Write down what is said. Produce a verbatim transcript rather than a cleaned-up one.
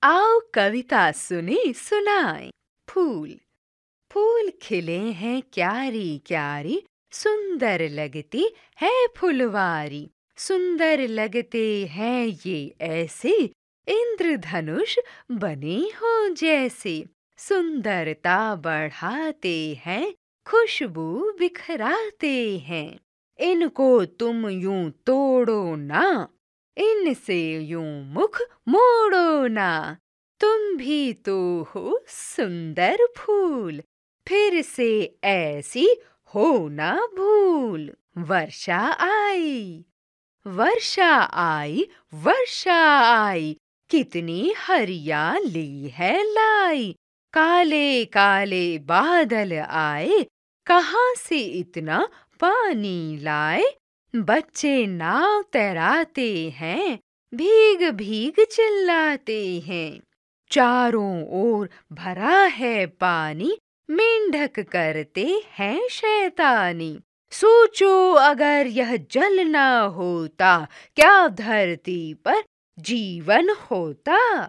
आओ कविता सुने सुनाए। फूल फूल खिले हैं क्यारी क्यारी, सुंदर लगती है फुलवारी। सुंदर लगते हैं ये ऐसे, इंद्रधनुष बने हो जैसे। सुंदरता बढ़ाते हैं, खुशबू बिखराते हैं। इनको तुम यूं तोड़ो ना, इनसे यूं मुख मोड़ो ना। तुम भी तो हो सुंदर फूल, फिर से ऐसी हो ना भूल। वर्षा आई वर्षा आई वर्षा आई, कितनी हरियाली है लाई। काले काले बादल आए, कहाँ से इतना पानी लाए। बच्चे नाव तैराते हैं, भीग भीग चिल्लाते हैं। चारों ओर भरा है पानी, मेंढक करते हैं शैतानी। सोचो अगर यह जल न होता, क्या धरती पर जीवन होता।